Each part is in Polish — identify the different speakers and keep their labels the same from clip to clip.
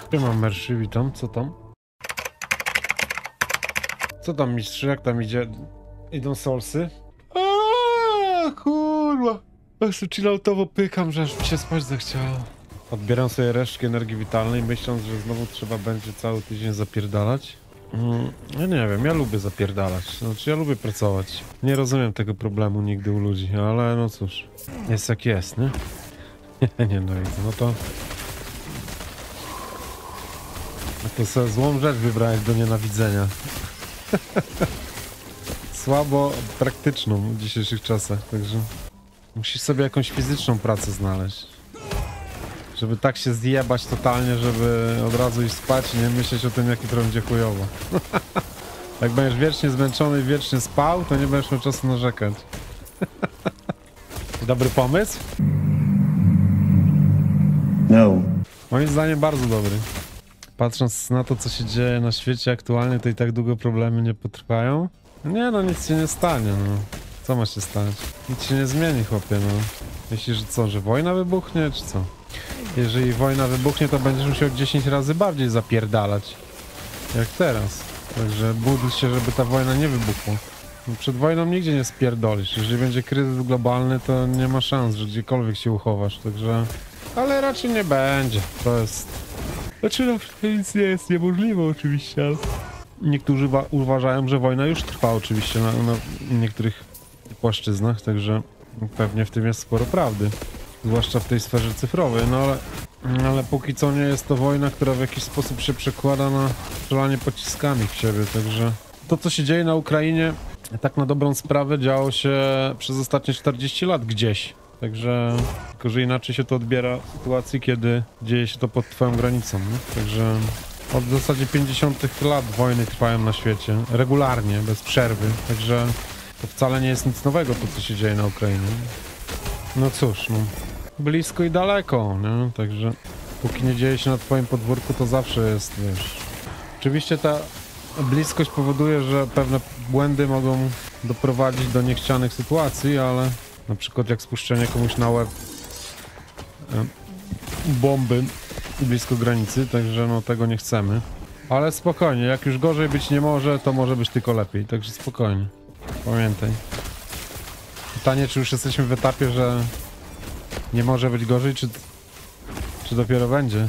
Speaker 1: Siema Merszy, witam, co tam? Co tam mistrz, jak tam idą solsy? Kurwa. Tak sobie chilloutowo pykam, że aż mi się spać zachciało. Odbieram sobie resztki energii witalnej, myśląc, że znowu trzeba będzie cały tydzień zapierdalać. Ja nie wiem, ja lubię zapierdalać, znaczy ja lubię pracować. Nie rozumiem tego problemu nigdy u ludzi, ale no cóż, jest jak jest, nie? Nie no, no to... No to sobie złą rzecz wybrałeś do nienawidzenia. Słabo praktyczną w dzisiejszych czasach, także... Musisz sobie jakąś fizyczną pracę znaleźć. Żeby tak się zjebać totalnie, żeby od razu iść spać i nie myśleć o tym, jaki to będzie chujowo. Jak będziesz wiecznie zmęczony i wiecznie spał, to nie będziesz miał czasu narzekać. Dobry pomysł?
Speaker 2: No.
Speaker 1: Moim zdaniem bardzo dobry. Patrząc na to, co się dzieje na świecie aktualnie, to i tak długo problemy nie potrwają. Nie no, nic się nie stanie, no. Co ma się stać? Nic się nie zmieni, chłopie, no. Myślisz, że co, że wojna wybuchnie, czy co? Jeżeli wojna wybuchnie, to będziesz musiał 10 razy bardziej zapierdalać. Jak teraz. Także módl się, żeby ta wojna nie wybuchła. No przed wojną nigdzie nie spierdolisz. Jeżeli będzie kryzys globalny, to nie ma szans, że gdziekolwiek się uchowasz, także... Ale raczej nie będzie. To jest... Znaczy, no, nic nie jest niemożliwe oczywiście, ale... Niektórzy uważają, że wojna już trwa oczywiście na niektórych płaszczyznach, także pewnie w tym jest sporo prawdy. Zwłaszcza w tej sferze cyfrowej, no ale póki co nie jest to wojna, która w jakiś sposób się przekłada na strzelanie pociskami w siebie, także... To, co się dzieje na Ukrainie, tak na dobrą sprawę działo się przez ostatnie 40 lat gdzieś. Także, tylko że inaczej się to odbiera w sytuacji, kiedy dzieje się to pod twoją granicą, nie? Także od w zasadzie 50 lat wojny trwają na świecie, regularnie, bez przerwy, także to wcale nie jest nic nowego, to co się dzieje na Ukrainie. No cóż, no, blisko i daleko, nie? Także póki nie dzieje się na twoim podwórku, to zawsze jest, wiesz... Oczywiście ta bliskość powoduje, że pewne błędy mogą doprowadzić do niechcianych sytuacji, ale na przykład jak spuszczenie komuś na łeb bomby blisko granicy, także no tego nie chcemy. Ale spokojnie, jak już gorzej być nie może, to może być tylko lepiej, także spokojnie. Pamiętaj. Pytanie, czy już jesteśmy w etapie, że nie może być gorzej, czy dopiero będzie?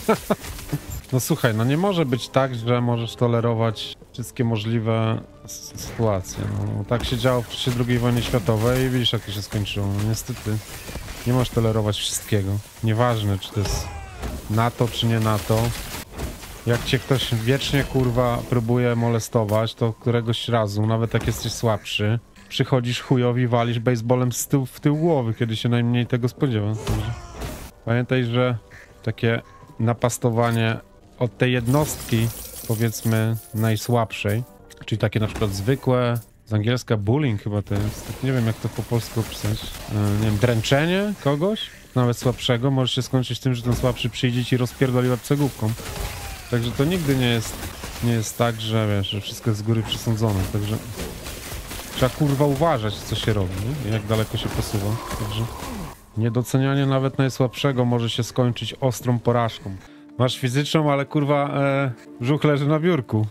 Speaker 1: No słuchaj, no nie może być tak, że możesz tolerować wszystkie możliwe sytuacje. No, tak się działo w czasie II wojny światowej i widzisz, jak to się skończyło. No, niestety nie możesz tolerować wszystkiego. Nieważne, czy to jest NATO, czy nie NATO. Jak cię ktoś wiecznie, kurwa, próbuje molestować, to któregoś razu, nawet jak jesteś słabszy, przychodzisz chujowi, walisz baseballem w tył głowy, kiedy się najmniej tego spodziewa. Także pamiętaj, że takie napastowanie od tej jednostki, powiedzmy, najsłabszej, czyli takie na przykład zwykłe, z angielska bullying chyba to jest, tak nie wiem jak to po polsku opisać, nie wiem, dręczenie kogoś, nawet słabszego, może się skończyć tym, że ten słabszy przyjdzie ci i rozpierdoli łeb cegówką. Także to nigdy nie jest tak, że wiesz, że wszystko jest z góry przesądzone, także trzeba kurwa uważać, co się robi, nie? I jak daleko się posuwa, także niedocenianie nawet najsłabszego może się skończyć ostrą porażką. Masz fizyczną, ale kurwa brzuch leży na biurku.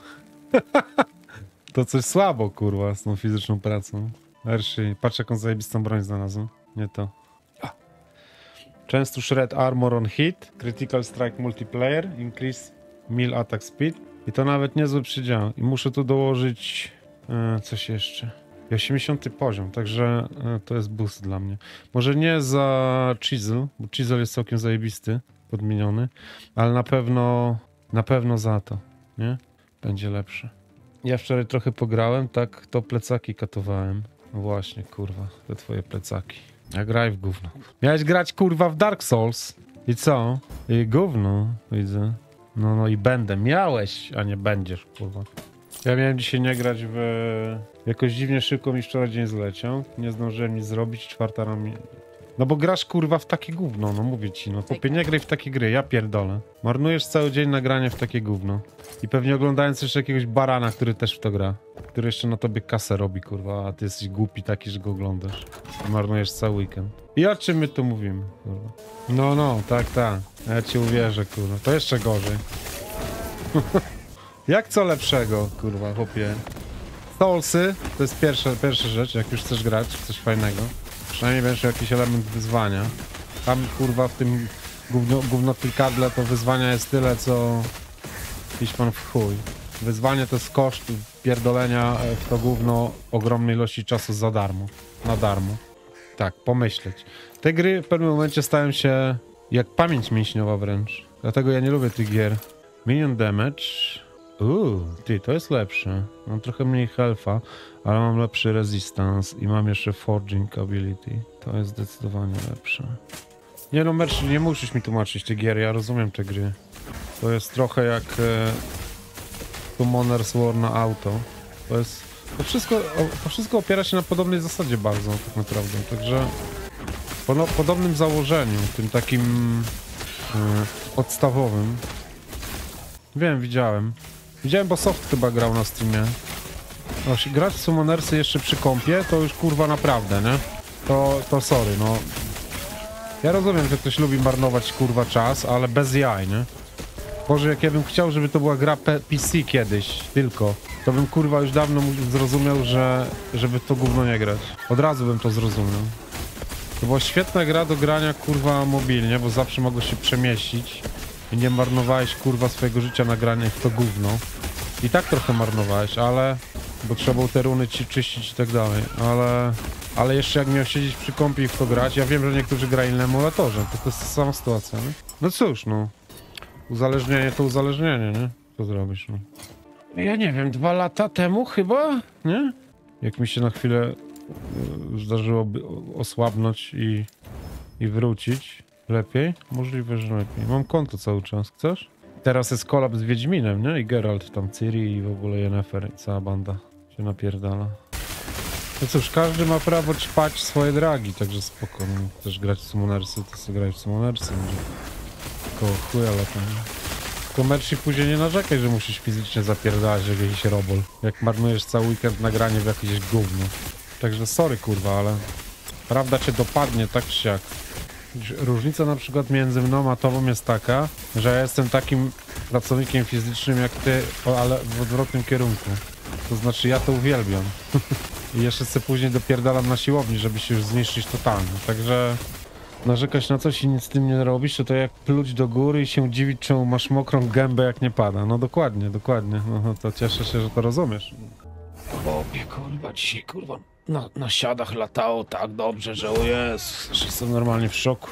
Speaker 1: To coś słabo, kurwa, z tą fizyczną pracą. Hershey, patrz jaką zajebistą broń znalazłem. Nie to. Często shred armor on hit, critical strike multiplayer, increase melee attack speed. I to nawet niezły przydział. I muszę tu dołożyć coś jeszcze. I 80 poziom, także to jest boost dla mnie. Może nie za chisel, bo chisel jest całkiem zajebisty, podmieniony, ale na pewno za to, nie? Będzie lepsze. Ja wczoraj trochę pograłem, tak to plecaki katowałem. No właśnie, kurwa, te twoje plecaki. Ja graj w gówno. Miałeś grać, kurwa, w Dark Souls. I co? I gówno, widzę. No i będę. Miałeś, a nie będziesz, kurwa. Ja miałem dzisiaj nie grać w... Jakoś dziwnie szybko mi wczoraj dzień zleciał. Nie zdążyłem nic zrobić, No bo grasz kurwa w takie gówno, no mówię ci, no chłopie, nie graj w takie gry, ja pierdolę. Marnujesz cały dzień na granie w takie gówno. I pewnie oglądając jeszcze jakiegoś barana, który też w to gra. Który jeszcze na tobie kasę robi, kurwa, a ty jesteś głupi taki, że go oglądasz. I marnujesz cały weekend. I o czym my tu mówimy, kurwa? No, tak. Ja ci uwierzę, kurwa. To jeszcze gorzej. Jak co lepszego, kurwa, chłopie? Soulsy to jest pierwsza rzecz, jak już chcesz grać w coś fajnego. Przynajmniej będziesz miał jakiś element wyzwania. Tam, kurwa, w tym gównotykadle to wyzwania jest tyle, co iść pan w chuj. Wyzwanie to jest koszt pierdolenia w to gówno ogromnej ilości czasu za darmo. Na darmo. Tak, pomyśleć. Te gry w pewnym momencie stają się jak pamięć mięśniowa wręcz. Dlatego ja nie lubię tych gier. Minion damage. Ty, to jest lepsze. Mam trochę mniej health'a, ale mam lepszy resistance i mam jeszcze forging ability. To jest zdecydowanie lepsze. Nie no, Merch, nie musisz mi tłumaczyć te gier, ja rozumiem te gry. To jest trochę jak Summoner's War na auto. To wszystko opiera się na podobnej zasadzie bardzo, tak naprawdę. Także po podobnym założeniu, tym takim podstawowym. Wiem, widziałem. Widziałem, bo Soft chyba grał na streamie. Grać w Summonersy jeszcze przy kompie, to już kurwa naprawdę, nie? To sorry, no. Ja rozumiem, że ktoś lubi marnować kurwa czas, ale bez jaj, nie? Boże, jak ja bym chciał, żeby to była gra PC kiedyś, tylko, to bym kurwa już dawno zrozumiał, żeby w to gówno nie grać. Od razu bym to zrozumiał. To była świetna gra do grania kurwa mobilnie, bo zawsze mogłeś się przemieścić i nie marnowałeś kurwa swojego życia na granie w to gówno. I tak trochę marnowałeś, ale... bo trzeba było te runy czyścić i tak dalej, ale jeszcze jak miał siedzieć przy kompie i w to grać, ja wiem, że niektórzy grają na emulatorze, to jest ta sama sytuacja, nie? No cóż, no. Uzależnienie to uzależnienie, nie? Co zrobisz, no? Ja nie wiem, 2 lata temu chyba, nie? Jak mi się na chwilę zdarzyłoby osłabnąć i wrócić lepiej? Możliwe, że lepiej. Mam konto cały czas, chcesz? Teraz jest kolab z Wiedźminem, nie? I Geralt, tam Ciri i w ogóle Yennefer i cała banda się napierdala. No cóż, każdy ma prawo ćpać swoje dragi, także spokojnie. Chcesz grać w Summonersy, to sobie grać w Summonersy. Koło chuja latam. Tylko Mercy później nie narzekaj, że musisz fizycznie zapierdalać jak jakiś robol. Jak marnujesz cały weekend na granie w jakieś gówno. Także sorry kurwa, ale prawda cię dopadnie tak czy siak. Różnica na przykład między mną a tobą jest taka, że ja jestem takim pracownikiem fizycznym jak ty, ale w odwrotnym kierunku. To znaczy ja to uwielbiam. I jeszcze sobie później dopierdalam na siłowni, żeby się już zniszczyć totalnie. Także narzekać na coś i nic z tym nie robisz, to jak pluć do góry i się dziwić, czemu masz mokrą gębę jak nie pada. No dokładnie. No to cieszę się, że to rozumiesz. Bobie, kurwa, dzisiaj kurwa na siadach latało tak dobrze, że o jest. Jestem normalnie w szoku.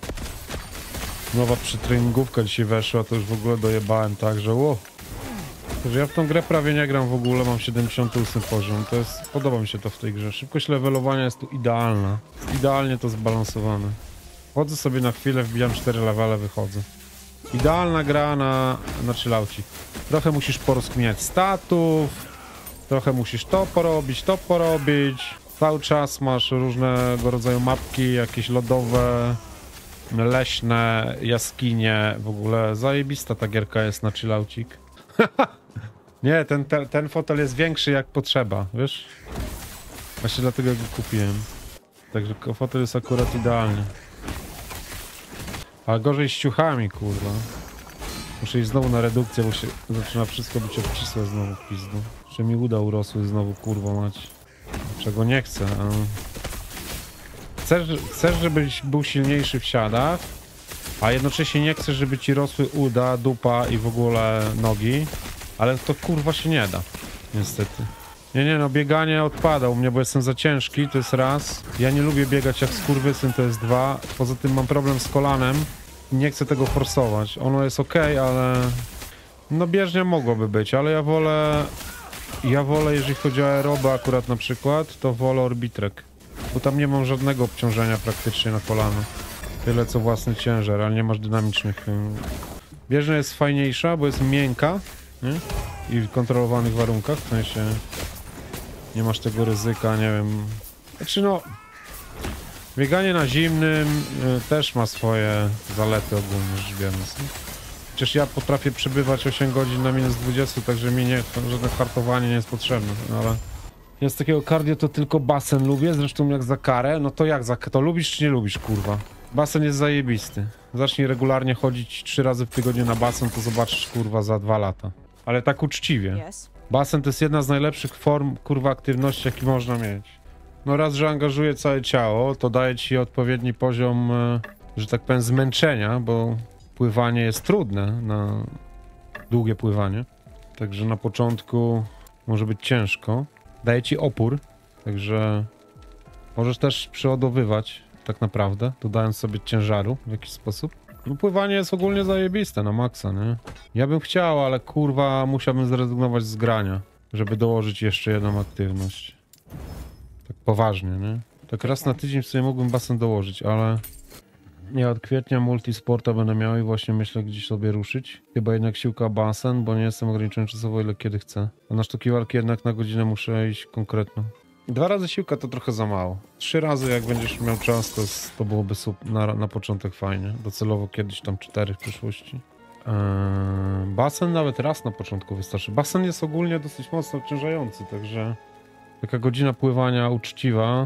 Speaker 1: Nowa przytreningówka dzisiaj weszła, to już w ogóle dojebałem tak, że że ja w tą grę prawie nie gram w ogóle, mam 78 poziom, podoba mi się to w tej grze. Szybkość levelowania jest tu idealna. Idealnie to zbalansowane. Chodzę sobie na chwilę, wbijam 4 levele, wychodzę. Idealna gra na chillaucik. Trochę musisz porozkminiać statów, trochę musisz to porobić. Cały czas masz różnego rodzaju mapki, jakieś lodowe, leśne, jaskinie. W ogóle zajebista ta gierka jest na chillaucik. Nie, ten fotel jest większy jak potrzeba, wiesz? Właśnie dlatego go kupiłem. Także fotel jest akurat idealny. Ale gorzej z ciuchami, kurwa. Muszę iść znowu na redukcję, bo się zaczyna wszystko być obcisłe znowu w pizdu. Jeszcze mi uda urosły znowu, kurwa mać. Czego nie chcę, a... Chcesz, żebyś był silniejszy w siadach, a jednocześnie nie chcesz, żeby ci rosły uda, dupa i w ogóle nogi. Ale to kurwa się nie da, niestety. Nie, no bieganie odpada u mnie, bo jestem za ciężki, to jest raz. Ja nie lubię biegać jak skurwysyn, to jest 2. Poza tym mam problem z kolanem i nie chcę tego forsować. Ono jest ok, ale... no bieżnia mogłoby być, ale ja wolę, jeżeli chodzi o aerobę akurat na przykład, to wolę orbitrek. Bo tam nie mam żadnego obciążenia praktycznie na kolano. Tyle co własny ciężar, ale nie masz dynamicznych... Bieżnia jest fajniejsza, bo jest miękka. Nie? I w kontrolowanych warunkach, w sensie nie masz tego ryzyka, nie wiem. Znaczy no, Bieganie na zimnym też ma swoje zalety ogólnie rzecz biorąc. Przecież ja potrafię przebywać 8 godzin na minus 20, także mi żadne hartowanie nie jest potrzebne, no ale... Ja z takiego cardio to tylko basen lubię, zresztą jak za karę, no to jak za to lubisz czy nie lubisz, kurwa? Basen jest zajebisty. Zacznij regularnie chodzić 3 razy w tygodniu na basen, to zobaczysz, kurwa, za 2 lata. Ale tak uczciwie. Basen to jest jedna z najlepszych form, kurwa, aktywności, jaki można mieć. No raz, że angażuje całe ciało, to daje ci odpowiedni poziom, że tak powiem, zmęczenia, bo pływanie jest trudne, na długie pływanie. Także na początku może być ciężko. Daje ci opór, także możesz też przeładowywać tak naprawdę, dodając sobie ciężaru w jakiś sposób. No pływanie jest ogólnie zajebiste na maksa, nie? Ja bym chciał, ale kurwa musiałbym zrezygnować z grania, żeby dołożyć jeszcze jedną aktywność. Tak poważnie, nie? Tak raz na tydzień w sobie mógłbym basen dołożyć, ale... Nie, od kwietnia multisporta będę miał i właśnie myślę gdzieś sobie ruszyć. Chyba jednak siłka basen, bo nie jestem ograniczony czasowo ile kiedy chcę. A na sztuki walki jednak na godzinę muszę iść konkretną. 2 razy siłka to trochę za mało. 3 razy jak będziesz miał czas, to byłoby na początek fajnie. Docelowo kiedyś tam 4 w przyszłości. Basen nawet raz na początku wystarczy. Basen jest ogólnie dosyć mocno obciążający, także taka godzina pływania uczciwa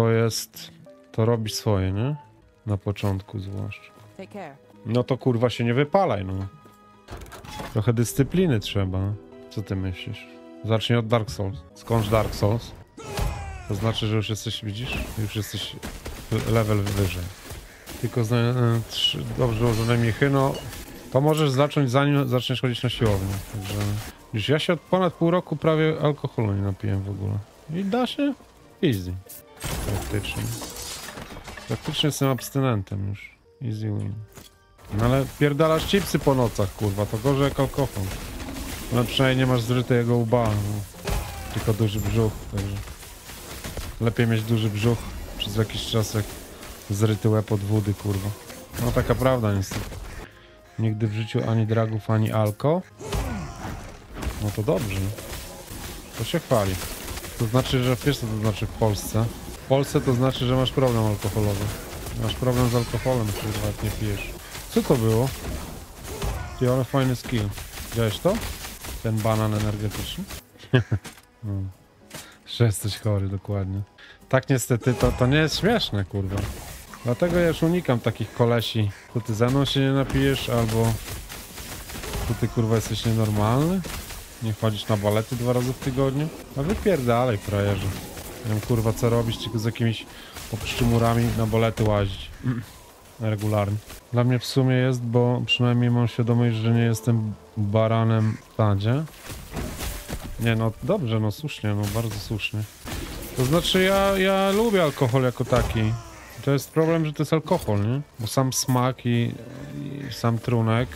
Speaker 1: to robi swoje, nie? Na początku zwłaszcza. No to kurwa się nie wypalaj, no. Trochę dyscypliny trzeba. Co ty myślisz? Zacznij od Dark Souls. Skończ Dark Souls. To znaczy, że już jesteś, widzisz? Już jesteś level wyżej. Tylko dobrze ułożone miechy, no to możesz zacząć zanim zaczniesz chodzić na siłownię. Także już ja się od ponad pół roku prawie alkoholu nie napiłem w ogóle. I da się? Easy. Praktycznie. Praktycznie jestem abstynentem już. Easy win. No ale pierdalasz chipsy po nocach, kurwa, to gorzej jak alkohol. Ale przynajmniej nie masz zrytego łba, no. Tylko duży brzuch, także... Lepiej mieć duży brzuch przez jakiś czas jak zryty łeb od wody, kurwa. No taka prawda niestety. Nigdy w życiu ani dragów, ani alko. No to dobrze. To się chwali. To znaczy, że wiesz co to znaczy w Polsce? W Polsce to znaczy, że masz problem alkoholowy. Masz problem z alkoholem, kurwa, jak nie pijesz. Co to było? Ty, ale fajny skill. Widziałeś to? Ten banan energetyczny? No. Że jesteś chory, dokładnie. Tak niestety, to nie jest śmieszne, kurwa. Dlatego ja już unikam takich kolesi. To ty ze mną się nie napijesz, albo... To ty, kurwa, jesteś nienormalny? Nie chodzisz na balety 2 razy w tygodniu? A wypierdalaj, frajerze. Nie wiem, kurwa, co robisz, tylko z jakimiś obszczymurami na balety łazić. Regularnie. Dla mnie w sumie jest, bo przynajmniej mam świadomość, że nie jestem baranem w stadzie. Nie, no dobrze, no słusznie, no bardzo słusznie. To znaczy ja lubię alkohol jako taki. To jest problem, że to jest alkohol, nie? Bo sam smak i sam trunek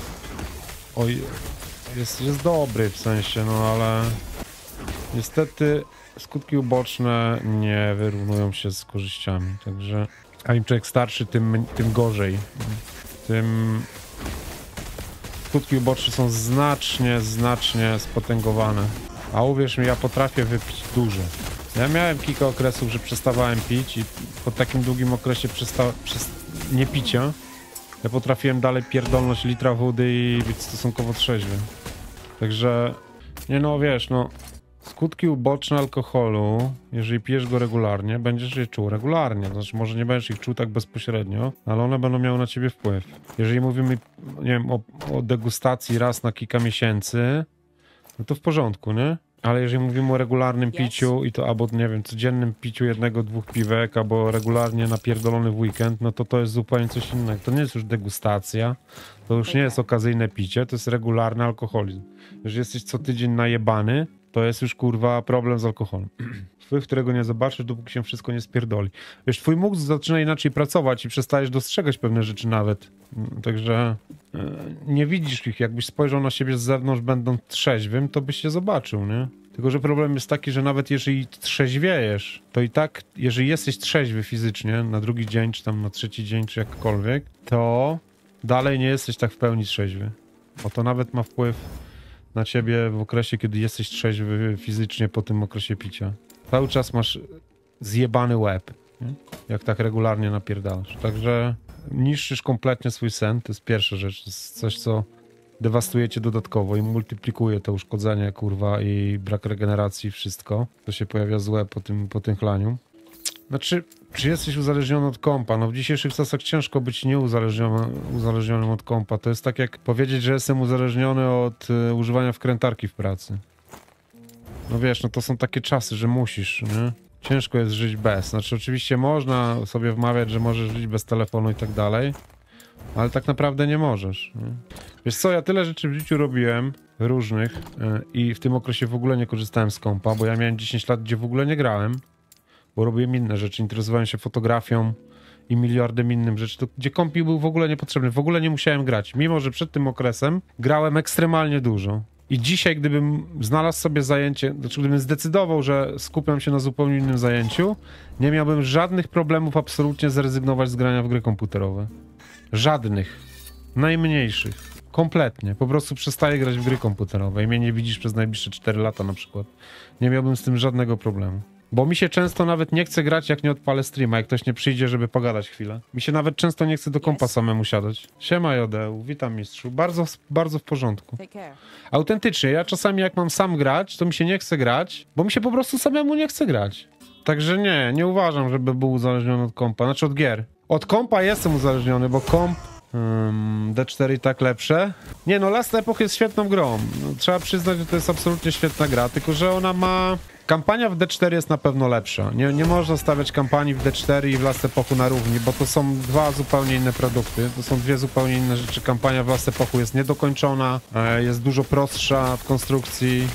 Speaker 1: jest dobry w sensie, no ale niestety skutki uboczne nie wyrównują się z korzyściami, także a im człowiek starszy, tym gorzej. Tym skutki uboczne są znacznie spotęgowane. A uwierz mi, ja potrafię wypić dużo. Ja miałem kilka okresów, że przestawałem pić i po takim długim okresie niepicia ja potrafiłem dalej pierdolnąć litra wody i być stosunkowo trzeźwy. Także, nie no wiesz, no skutki uboczne alkoholu, jeżeli pijesz go regularnie, będziesz je czuł regularnie. Znaczy może nie będziesz ich czuł tak bezpośrednio, ale one będą miały na ciebie wpływ. Jeżeli mówimy, nie wiem, o degustacji raz na kilka miesięcy, no to w porządku, nie? Ale jeżeli mówimy o regularnym piciu i to albo, nie wiem, codziennym piciu 1-2 piwek, albo regularnie napierdolony w weekend, no to jest zupełnie coś innego. To nie jest już degustacja, to już nie jest okazyjne picie, to jest regularny alkoholizm. Jeżeli jesteś co tydzień najebany, to jest już, kurwa, problem z alkoholem. Wpływ, którego nie zobaczysz, dopóki się wszystko nie spierdoli. Wiesz, twój mózg zaczyna inaczej pracować i przestajesz dostrzegać pewne rzeczy nawet. Także nie widzisz ich. Jakbyś spojrzał na siebie z zewnątrz, będąc trzeźwym, to byś się zobaczył, nie? Tylko że problem jest taki, że nawet jeżeli trzeźwiejesz, to i tak, jeżeli jesteś trzeźwy fizycznie na drugi dzień, czy tam na trzeci dzień, czy jakkolwiek, to dalej nie jesteś tak w pełni trzeźwy. Bo to nawet ma wpływ na ciebie w okresie, kiedy jesteś trzeźwy fizycznie po tym okresie picia. Cały czas masz zjebany łeb. Nie? Jak tak regularnie napierdalasz. Także niszczysz kompletnie swój sen, to jest pierwsza rzecz. To jest coś, co dewastuje cię dodatkowo i multiplikuje to uszkodzenie, kurwa, i brak regeneracji, wszystko. To się pojawia złe po tym chlaniu. Znaczy, czy jesteś uzależniony od kompa? No w dzisiejszych czasach ciężko być uzależnionym od kompa. To jest tak jak powiedzieć, że jestem uzależniony od używania wkrętarki w pracy. No wiesz, no to są takie czasy, że musisz, nie? Ciężko jest żyć bez. Znaczy oczywiście można sobie wmawiać, że możesz żyć bez telefonu i tak dalej, ale tak naprawdę nie możesz. Nie? Wiesz co, ja tyle rzeczy w życiu robiłem, różnych, i w tym okresie w ogóle nie korzystałem z kompa, bo ja miałem 10 lat, gdzie w ogóle nie grałem, bo robiłem inne rzeczy, interesowałem się fotografią i miliardem innym rzeczy, to, gdzie komp był w ogóle niepotrzebny, w ogóle nie musiałem grać, mimo że przed tym okresem grałem ekstremalnie dużo. I dzisiaj, gdybym znalazł sobie zajęcie, znaczy gdybym zdecydował, że skupiam się na zupełnie innym zajęciu, nie miałbym żadnych problemów absolutnie zrezygnować z grania w gry komputerowe. Żadnych. Najmniejszych. Kompletnie. Po prostu przestaję grać w gry komputerowe i mnie nie widzisz przez najbliższe 4 lata na przykład. Nie miałbym z tym żadnego problemu. Bo mi się często nawet nie chce grać, jak nie odpalę streama, jak ktoś nie przyjdzie, żeby pogadać chwilę. Mi się nawet często nie chce do kompa samemu siadać. Siema Jodeł, witam mistrzu. Bardzo, bardzo w porządku. Autentycznie, ja czasami jak mam sam grać, to mi się nie chce grać, bo mi się po prostu samemu nie chce grać. Także nie uważam, żeby był uzależniony od kompa, znaczy od gier. Od kompa jestem uzależniony, bo komp D4 i tak lepsze. Nie no, Last Epoch jest świetną grą. No, trzeba przyznać, że to jest absolutnie świetna gra, tylko że ona ma... Kampania w D4 jest na pewno lepsza. Nie można stawiać kampanii w D4 i w Last Epochu na równi, bo to są dwa zupełnie inne produkty. To są dwie zupełnie inne rzeczy. Kampania w Last Epochu jest niedokończona, jest dużo prostsza w konstrukcji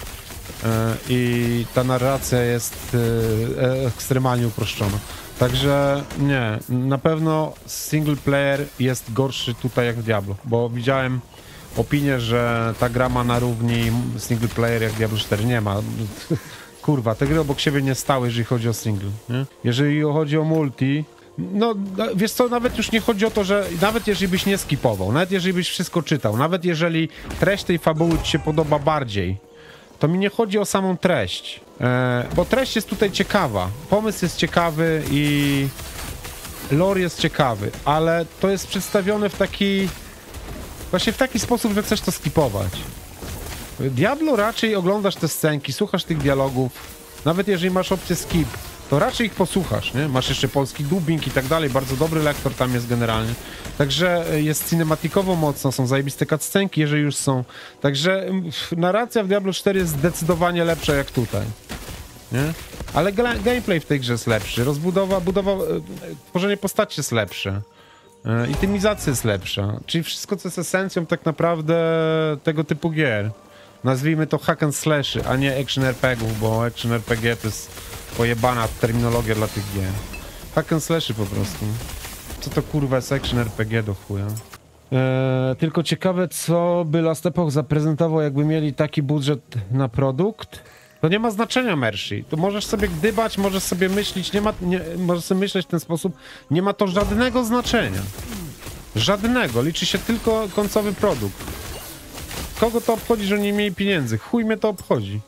Speaker 1: i ta narracja jest ekstremalnie uproszczona. Także nie, na pewno single player jest gorszy tutaj jak w Diablo, bo widziałem opinię, że ta gra ma na równi single player jak Diablo 4. Nie ma. Kurwa, te gry obok siebie nie stały, jeżeli chodzi o single, nie? Jeżeli chodzi o multi, no wiesz co, nawet już nie chodzi o to, że nawet jeżeli byś nie skipował, nawet jeżeli byś wszystko czytał, nawet jeżeli treść tej fabuły ci się podoba bardziej, to mi nie chodzi o samą treść, bo treść jest tutaj ciekawa, pomysł jest ciekawy i lore jest ciekawy, ale to jest przedstawione w taki, właśnie w taki sposób, że chcesz to skipować. Diablo raczej oglądasz te scenki, słuchasz tych dialogów, nawet jeżeli masz opcję skip, to raczej ich posłuchasz, nie? Masz jeszcze polski dubbing i tak dalej, bardzo dobry lektor tam jest generalnie. Także jest cinematikowo mocno, są zajebiste cutscenki, jeżeli już są. Także narracja w Diablo 4 jest zdecydowanie lepsza jak tutaj, nie? Ale gameplay w tej grze jest lepszy, tworzenie postaci jest lepsze. Itymizacja jest lepsza, czyli wszystko, co jest esencją tak naprawdę tego typu gier. Nazwijmy to hack and slashy, a nie action RPGów, bo action RPG to jest pojebana terminologia dla tych gier. Hack and slashy po prostu. Co to kurwa jest action RPG do chuja? Tylko ciekawe, co by Last Epoch zaprezentował, jakby mieli taki budżet na produkt. To nie ma znaczenia, Mercy. To możesz sobie gdybać, możesz sobie myśleć, możesz sobie myśleć w ten sposób. Nie ma to żadnego znaczenia. Żadnego. Liczy się tylko końcowy produkt. Kogo to obchodzi, że nie mieli pieniędzy? Chuj mnie to obchodzi.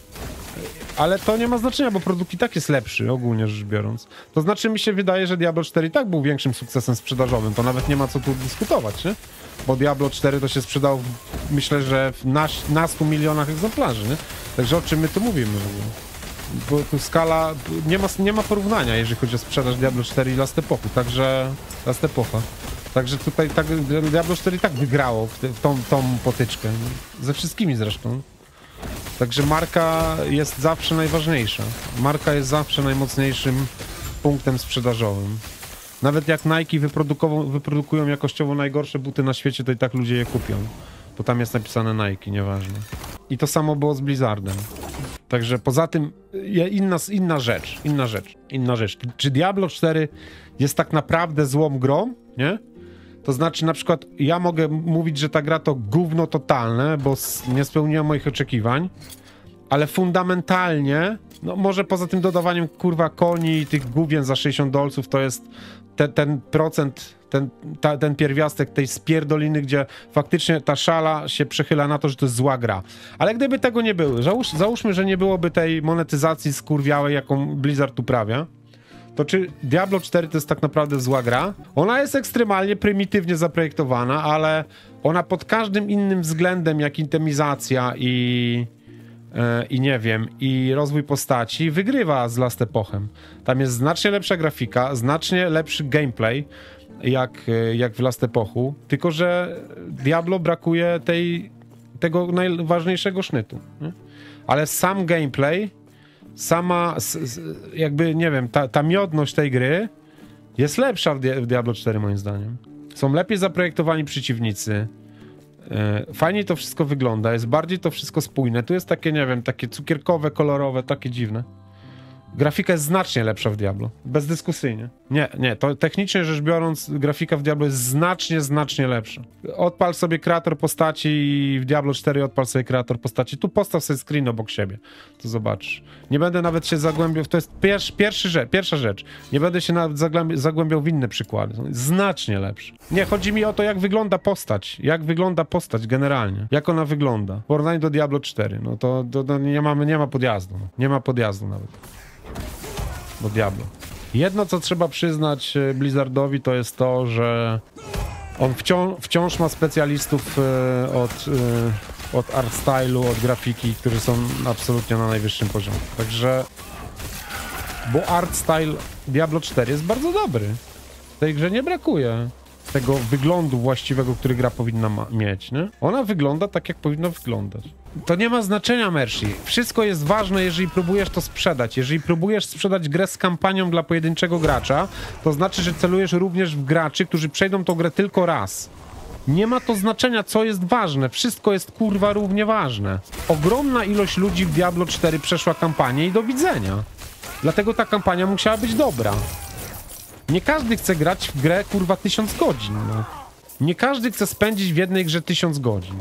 Speaker 1: Ale to nie ma znaczenia, bo produkt i tak jest lepszy, ogólnie rzecz biorąc. To znaczy, mi się wydaje, że Diablo 4 i tak był większym sukcesem sprzedażowym. To nawet nie ma co tu dyskutować, nie? Bo Diablo 4 to się sprzedał, myślę, że na 100 milionach egzemplarzy, nie? Także o czym my tu mówimy w ogóle? Bo tu skala... Nie ma porównania, jeżeli chodzi o sprzedaż Diablo 4 i Last Epochu. Także... Last Epocha. Także tutaj tak, Diablo 4 tak wygrało w tą potyczkę. Ze wszystkimi zresztą. Także marka jest zawsze najważniejsza. Marka jest zawsze najmocniejszym punktem sprzedażowym. Nawet jak Nike wyprodukują jakościowo najgorsze buty na świecie, to i tak ludzie je kupią. Bo tam jest napisane Nike, nieważne. I to samo było z Blizzardem. Także poza tym inna rzecz. Czy Diablo 4 jest tak naprawdę złą grą, nie? To znaczy, na przykład, ja mogę mówić, że ta gra to gówno totalne, bo nie spełniła moich oczekiwań, ale fundamentalnie, no może poza tym dodawaniem, kurwa, koni i tych główien za $60, to jest ten procent, ten pierwiastek tej spierdoliny, gdzie faktycznie ta szala się przechyla na to, że to jest zła gra. Ale gdyby tego nie było, załóżmy, że nie byłoby tej monetyzacji skurwiałej, jaką Blizzard uprawia, to czy Diablo 4 to jest tak naprawdę zła gra? Ona jest ekstremalnie prymitywnie zaprojektowana, ale ona pod każdym innym względem, jak intemizacja i nie wiem, i rozwój postaci wygrywa z Last Epochem. Tam jest znacznie lepsza grafika, znacznie lepszy gameplay, jak w Last Epochu, tylko że Diablo brakuje tego najważniejszego sznytu. Nie? Ale sam gameplay, jakby, nie wiem, ta miodność tej gry jest lepsza w Diablo 4 moim zdaniem. Są lepiej zaprojektowani przeciwnicy, fajniej to wszystko wygląda, jest bardziej to wszystko spójne. Tu jest takie, nie wiem, takie cukierkowe, kolorowe, takie dziwne. Grafika jest znacznie lepsza w Diablo, bezdyskusyjnie. Nie, to technicznie rzecz biorąc grafika w Diablo jest znacznie lepsza. Odpal sobie kreator postaci i w Diablo 4 odpal sobie kreator postaci. Tu postaw sobie screen obok siebie, to zobaczysz. Nie będę nawet się zagłębiał, to jest pierwsza rzecz. Nie będę się nawet zagłębiał w inne przykłady. Znacznie lepsze. Nie, chodzi mi o to, jak wygląda postać. Jak wygląda postać generalnie. Jak ona wygląda. W porównaniu do Diablo 4. No to nie ma podjazdu. No. Nie ma podjazdu nawet. Do Diablo. Jedno, co trzeba przyznać Blizzardowi, to jest to, że on wciąż ma specjalistów od art stylu, od grafiki, którzy są absolutnie na najwyższym poziomie. Także... Bo art style Diablo 4 jest bardzo dobry. W tej grze nie brakuje tego wyglądu właściwego, który gra powinna mieć, nie? Ona wygląda tak, jak powinna wyglądać. To nie ma znaczenia, Mercy. Wszystko jest ważne, jeżeli próbujesz to sprzedać. Jeżeli próbujesz sprzedać grę z kampanią dla pojedynczego gracza, to znaczy, że celujesz również w graczy, którzy przejdą tą grę tylko raz. Nie ma to znaczenia, co jest ważne. Wszystko jest, kurwa, równie ważne. Ogromna ilość ludzi w Diablo 4 przeszła kampanię i do widzenia. Dlatego ta kampania musiała być dobra. Nie każdy chce grać w grę, kurwa, 1000 godzin, no. Nie każdy chce spędzić w jednej grze 1000 godzin.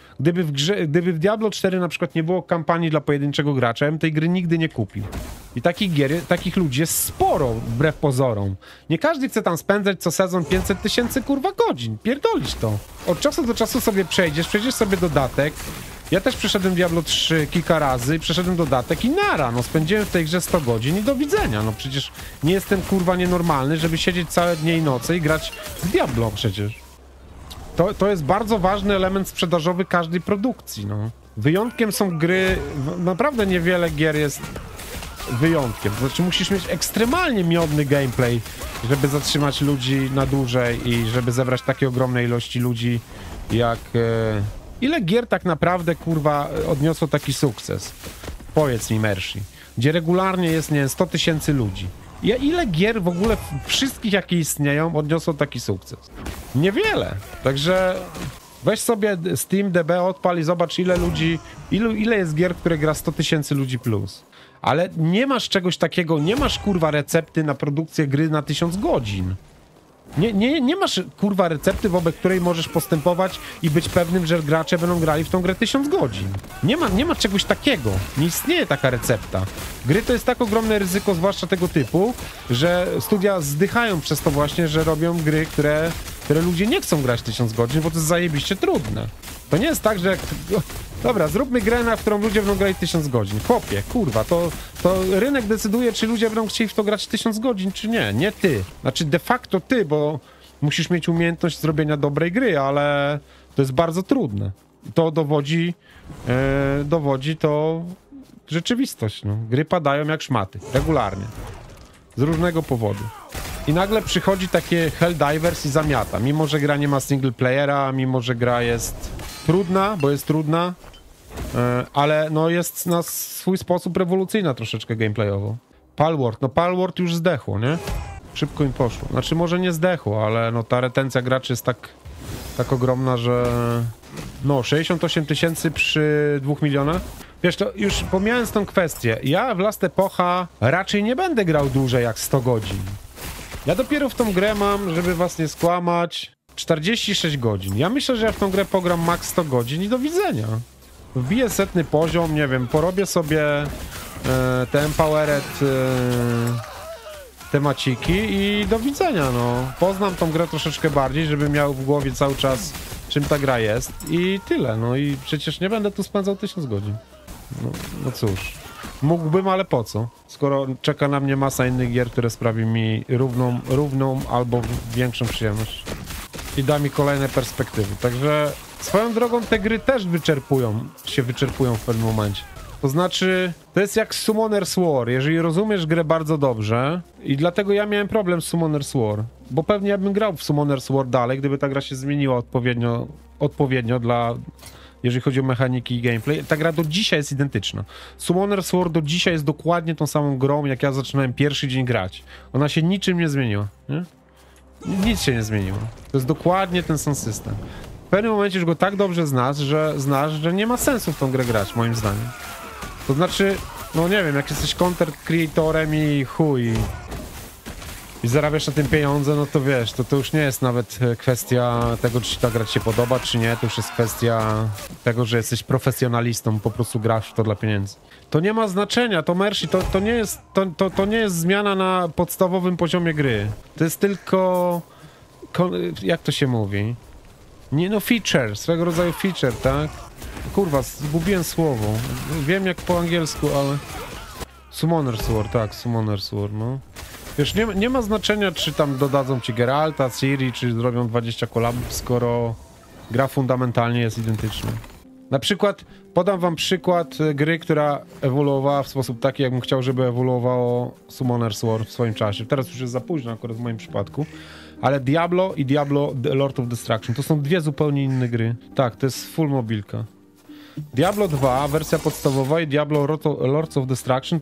Speaker 1: Gdyby w Diablo 4 na przykład nie było kampanii dla pojedynczego gracza, ja bym tej gry nigdy nie kupił. I takich ludzi jest sporo, wbrew pozorom. Nie każdy chce tam spędzać co sezon 500 000 kurwa godzin. Pierdolić to. Od czasu do czasu sobie przejdziesz sobie dodatek. Ja też przeszedłem Diablo 3 kilka razy, przeszedłem dodatek i nara, no spędziłem w tej grze 100 godzin i do widzenia. No przecież nie jestem, kurwa, nienormalny, żeby siedzieć całe dnie i noce i grać w Diablo przecież. To jest bardzo ważny element sprzedażowy każdej produkcji, no. Wyjątkiem są gry, naprawdę niewiele gier jest wyjątkiem. To znaczy musisz mieć ekstremalnie miodny gameplay, żeby zatrzymać ludzi na dłużej i żeby zebrać takie ogromne ilości ludzi jak... Ile gier tak naprawdę, kurwa, odniosło taki sukces? Powiedz mi, Mercy. Gdzie regularnie jest, nie wiem, 100 000 ludzi. Ile gier w ogóle, wszystkich jakie istnieją, odniosło taki sukces? Niewiele. Także weź sobie SteamDB, odpal i zobacz, ile jest gier, w które gra 100 000 ludzi plus. Ale nie masz czegoś takiego, nie masz, kurwa, recepty na produkcję gry na 1000 godzin. Nie masz, kurwa, recepty, wobec której możesz postępować i być pewnym, że gracze będą grali w tą grę 1000 godzin. Nie ma czegoś takiego. Nie istnieje taka recepta. Gry to jest tak ogromne ryzyko, zwłaszcza tego typu, że studia zdychają przez to właśnie, że robią gry, które ludzie nie chcą grać 1000 godzin, bo to jest zajebiście trudne. To nie jest tak, że jak... Dobra, zróbmy grę, na którą ludzie będą grali 1000 godzin. Chłopie, kurwa, to rynek decyduje, czy ludzie będą chcieli w to grać 1000 godzin, czy nie. Nie ty. Znaczy de facto ty, bo musisz mieć umiejętność zrobienia dobrej gry, ale to jest bardzo trudne. To dowodzi to rzeczywistość. No. Gry padają jak szmaty. Regularnie. Z różnego powodu. I nagle przychodzi takie Helldivers i zamiata. Mimo że gra nie ma single playera, mimo że gra jest trudna, bo jest trudna, ale no jest na swój sposób rewolucyjna troszeczkę gameplayowo. Palworld, no Palworld już zdechło, nie? Szybko im poszło. Znaczy może nie zdechło, ale no ta retencja graczy jest tak ogromna, że... No 68 000 przy 2 milionach. Wiesz, to już pomijając tą kwestię, ja w Last Epocha raczej nie będę grał dłużej jak 100 godzin. Ja dopiero w tą grę mam, żeby was nie skłamać, 46 godzin. Ja myślę, że ja w tą grę pogram max 100 godzin i do widzenia. Wbiję 100 poziom, nie wiem, porobię sobie te empowered temaciki i do widzenia, no. Poznam tą grę troszeczkę bardziej, żeby miał w głowie cały czas, czym ta gra jest i tyle, no i przecież nie będę tu spędzał 1000 godzin. No cóż. Mógłbym, ale po co? Skoro czeka na mnie masa innych gier, które sprawi mi równą albo większą przyjemność. I da mi kolejne perspektywy. Także swoją drogą te gry też wyczerpują w pewnym momencie. To znaczy, to jest jak Summoner's War. Jeżeli rozumiesz grę bardzo dobrze, i dlatego ja miałem problem z Summoner's War, bo pewnie ja bym grał w Summoner's War dalej, gdyby ta gra się zmieniła odpowiednio dla... Jeżeli chodzi o mechaniki i gameplay, ta gra do dzisiaj jest identyczna. Summoner's War do dzisiaj jest dokładnie tą samą grą, jak ja zaczynałem pierwszy dzień grać. Ona się niczym nie zmieniła, nie? Nic się nie zmieniło. To jest dokładnie ten sam system. W pewnym momencie już go tak dobrze znasz, że nie ma sensu w tą grę grać, moim zdaniem. To znaczy, no nie wiem, jak jesteś content creatorem i chuj i zarabiasz na tym pieniądze, no to wiesz, to już nie jest nawet kwestia tego, czy ta gra ci się podoba, czy nie, to już jest kwestia tego, że jesteś profesjonalistą, po prostu grasz w to dla pieniędzy. To nie ma znaczenia, to Mercy, to nie jest zmiana na podstawowym poziomie gry. To jest tylko, jak to się mówi? Nie no, feature, swego rodzaju feature, tak? Kurwa, zgubiłem słowo. Wiem jak po angielsku, ale... Summoner's War, tak, Summoner's War, no. Wiesz, nie ma znaczenia, czy tam dodadzą ci Geralta, Ciri, czy zrobią 20 kolabów, skoro gra fundamentalnie jest identyczna. Na przykład, podam wam przykład gry, która ewoluowała w sposób taki, jakbym chciał, żeby ewoluowało Summoner's War w swoim czasie. Teraz już jest za późno, akurat w moim przypadku. Ale Diablo i Diablo Lord of Destruction to są dwie zupełnie inne gry. Tak, to jest full mobilka. Diablo 2, wersja podstawowa i Diablo Lords of Destruction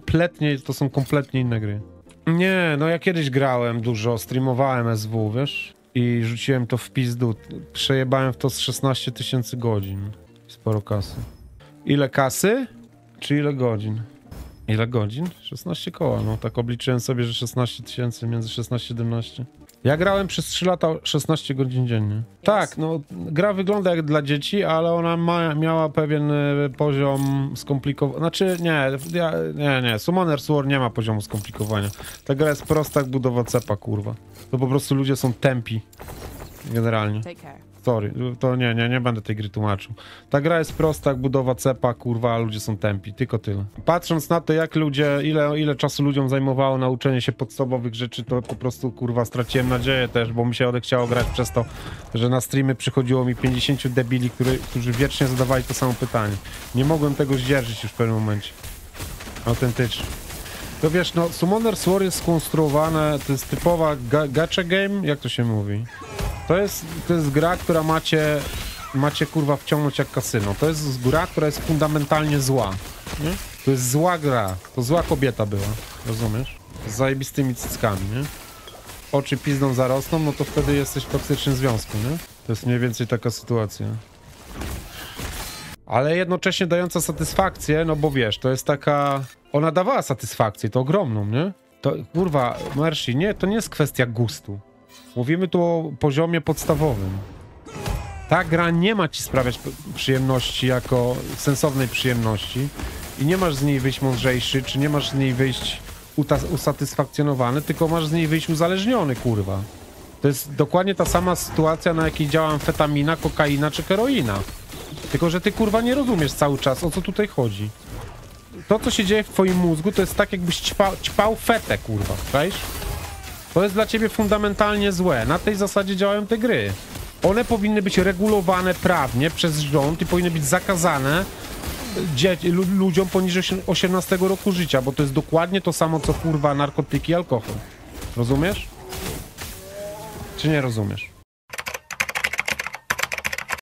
Speaker 1: to są kompletnie inne gry. Nie, no ja kiedyś grałem dużo, streamowałem SW, wiesz? I rzuciłem to w pizdu. Przejebałem w to z 16 000 godzin. Sporo kasy. Ile kasy? Czy ile godzin? Ile godzin? 16 koła, no tak obliczyłem sobie, że 16 000, między 16 a 17. Ja grałem przez 3 lata 16 godzin dziennie. Tak, no gra wygląda jak dla dzieci, ale ona miała pewien poziom skomplikowania. Znaczy nie, Summoner's War nie ma poziomu skomplikowania. Ta gra jest prosta jak budowa cepa, kurwa. To po prostu ludzie są tępi. Generalnie. Sorry, to nie będę tej gry tłumaczył. Ta gra jest prosta jak budowa cepa, kurwa, a ludzie są tępi, tylko tyle. Patrząc na to, jak ludzie, ile czasu ludziom zajmowało nauczenie się podstawowych rzeczy, to po prostu, kurwa, straciłem nadzieję też, bo mi się odechciało grać przez to, że na streamy przychodziło mi 50 debili, którzy wiecznie zadawali to samo pytanie. Nie mogłem tego zdzierżyć już w pewnym momencie. Autentycznie. To wiesz, no, Summoner's War jest skonstruowane, to jest typowa gacha game, jak to się mówi? To jest gra, która macie kurwa wciągnąć jak kasyno. To jest gra, która jest fundamentalnie zła. Nie? To jest zła gra. To zła kobieta była. Rozumiesz? Z zajebistymi cyckami, nie? Oczy pizdą zarosną, no to wtedy jesteś w toksycznym związku, nie? To jest mniej więcej taka sytuacja. Ale jednocześnie dająca satysfakcję, no bo wiesz, to jest taka... Ona dawała satysfakcję, to ogromną, nie? To, kurwa, Mercy, nie, to nie jest kwestia gustu. Mówimy tu o poziomie podstawowym. Ta gra nie ma ci sprawiać przyjemności jako sensownej przyjemności i nie masz z niej wyjść mądrzejszy, czy nie masz z niej wyjść usatysfakcjonowany, tylko masz z niej wyjść uzależniony, kurwa. To jest dokładnie ta sama sytuacja, na jakiej działa amfetamina, kokaina czy heroina. Tylko że ty, kurwa, nie rozumiesz cały czas, o co tutaj chodzi. To, co się dzieje w twoim mózgu, to jest tak, jakbyś ćpał fetę, kurwa, czaisz? To jest dla ciebie fundamentalnie złe. Na tej zasadzie działają te gry. One powinny być regulowane prawnie przez rząd i powinny być zakazane ludziom poniżej 18 roku życia, bo to jest dokładnie to samo, co kurwa narkotyki i alkohol. Rozumiesz? Czy nie rozumiesz?